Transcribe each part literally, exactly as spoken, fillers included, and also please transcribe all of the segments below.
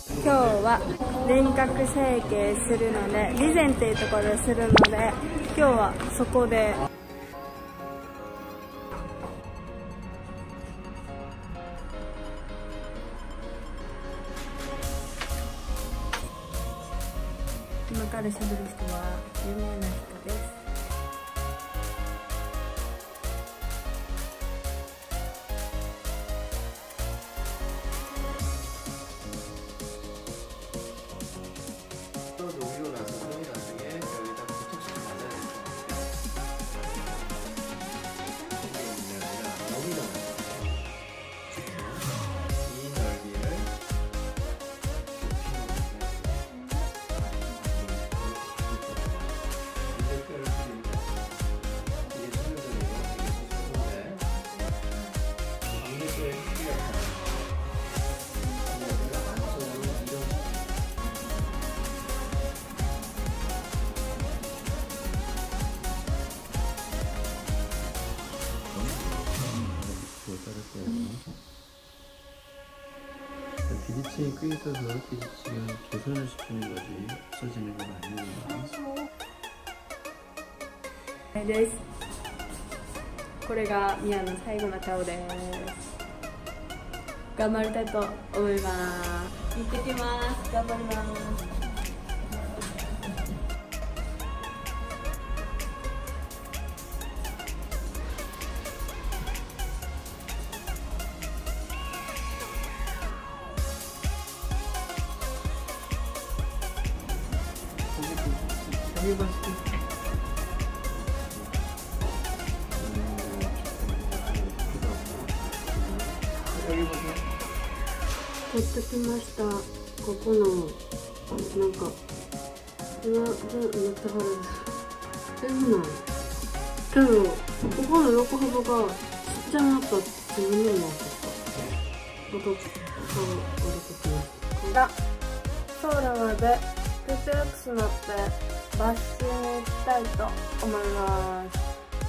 今日は輪郭整形するので、備前っていうところでするので、今日はそこで今からしゃべる人は有名な人です。 비리칭이 꽤 있어서 비리칭은 개선을 시키는 거지 없어지는 건 아니에요. です。これがミヤの最後の顔です。頑張りたいと思います。行ってきます。頑張ります。取ってきました。ここのなんか今めっちゃ腫れる。変なんけどここの横幅がちっちゃなったって自分でも分かった。また顔悪くきました。ソウルまでピクルクス乗ってバッシュに行きたいと思います。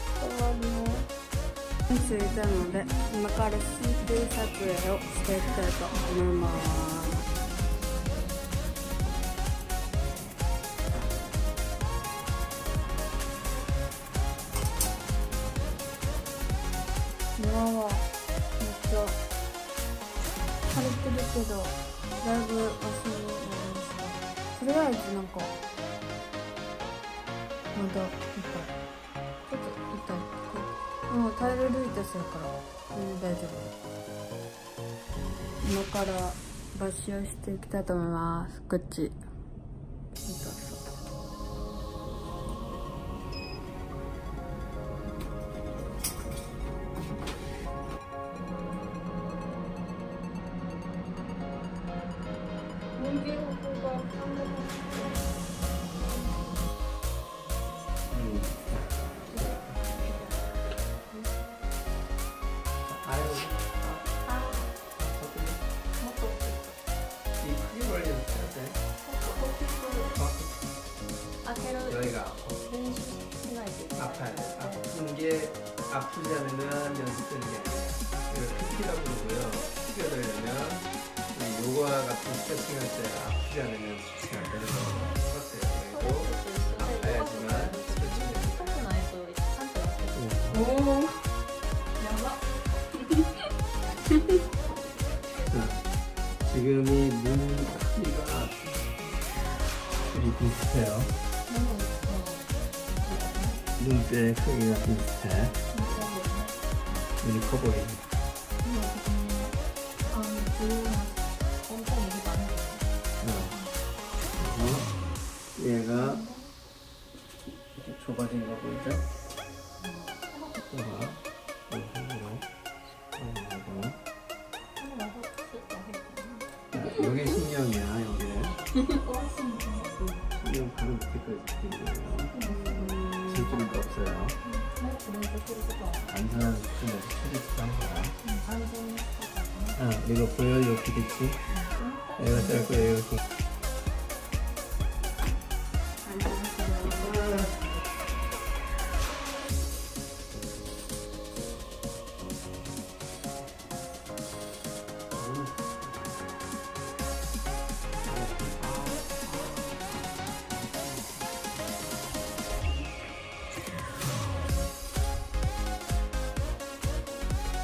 着いたので今から シーピー 撮影をしていきたいと思います。今はめっちゃ腫れてるけどだいぶマシになりました。とりあえずなんかまだ痛い。ちょっと痛い。もう耐えれる痛さやから、うん、大丈夫。今からバッシュをしていきたいと思います。こっち痛そう。 여기가 아파요. 아픈 게 아프지 않으면 연습되는 게 아니에요. 이걸 피티라고 그러고요. 튀겨들려면 요가 같은 스트레칭 할 때 아프지 않으면 스트레칭 할 때는 똑같아요. 그리고 아파야지만 스트레칭 해요. 오, 야바. 지금이 눈 크기가 둘이 비슷해요. 눈뼈의 크기가 비슷해. 눈이 커 보이네. 어. 얘가 좁아진 거 보이죠? 좁아. 여기 신경이야, 여기. 신경 바로 밑에까지 있거든요. 질주가 없어요. 안전한 수준에서 스트레스 한 거야. 아, 이거 보여? 이거 비리치? 얘가 짧고 얘가 긴.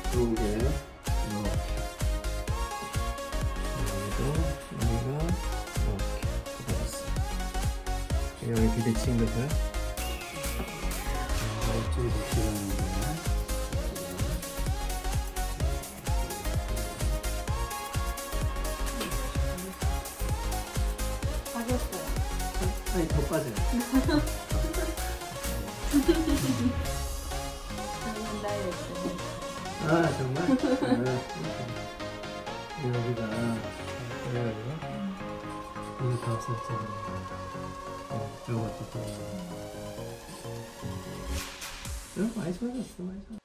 두 개 이렇게. 여기도 여기가 이렇게 들어갔어. 여기 비대칭 거죠? 이쪽이 더 길었는데. 빠졌어요. 아니 더 빠져요. 작년 다이어트. 아 정말? 아, 여기가 그래가지고 이거 다 없었잖아. 어, 저것도 또. 응, 많이 좋아졌어, 많이 좋아.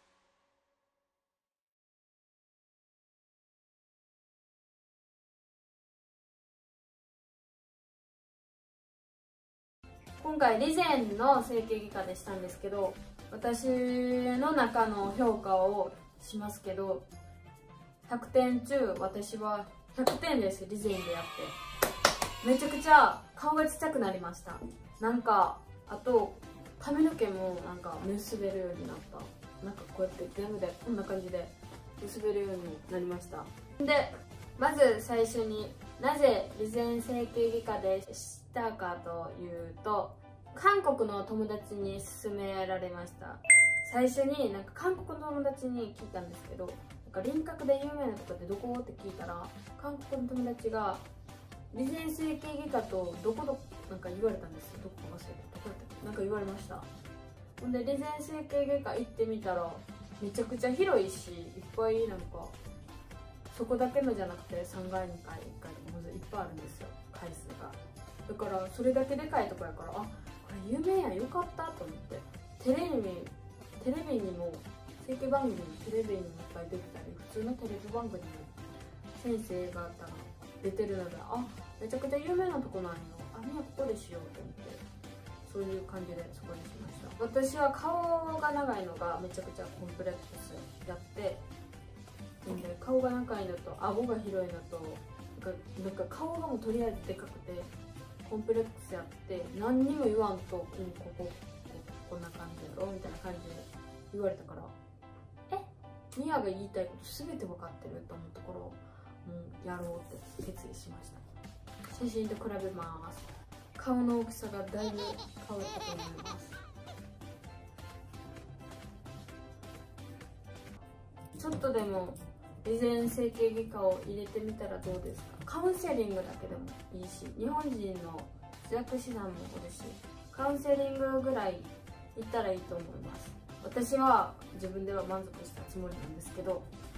今回リゼンの整形外科でしたんですけど、私の中の評価をしますけど、ひゃくてん中私はひゃくてんです。リゼンでやってめちゃくちゃ顔がちっちゃくなりました。なんかあと髪の毛もなんか結べるようになった。なんかこうやって全部でこんな感じで結べるようになりました。でまず最初になぜリゼン整形外科でしたかというと、韓国の友達に勧められました。最初になんか韓国の友達に聞いたんですけど、なんか輪郭で有名なとこってどこって聞いたら、韓国の友達がリゼン整形外科とどこどこなんか言われたんですよ。どこか忘れてどこだったっけなんか言われました。ほんでリゼン整形外科行ってみたらめちゃくちゃ広いし、いっぱいなんかそこだけのじゃなくてさんがいにかいいっかいとかいっぱいあるんですよ、回数が。だからそれだけでかいとこやから、あ、これ有名やん、よかったと思って、テレビテレビにも整形番組にテレビにもいっぱい出てたり、普通のテレビ番組にも先生方が出てるので、あ、めちゃくちゃ有名なとこなんよ、あ、みんなここでしようと思って、そういう感じでそこにしました。私は顔が長いのがめちゃくちゃコンプレックスやって、で顔が長いのと顎が広いのとなんか顔がもうとりあえずでかくてコンプレックスやって、何にも言わんと、うん、こここんな感じやろみたいな感じで言われたから、え、ミヤが言いたいこと全て分かってると思うところを、うん、やろうって決意しました。写真と比べます。顔の大きさがだいぶ変わったと思います。ちょっとでもリゼン整形外科を入れてみたらどうですか。カウンセリングだけでもいいし、日本人の通訳指南もおるし、カウンセリングぐらい行ったらいいと思います。私は自分では満足したつもりなんですけど、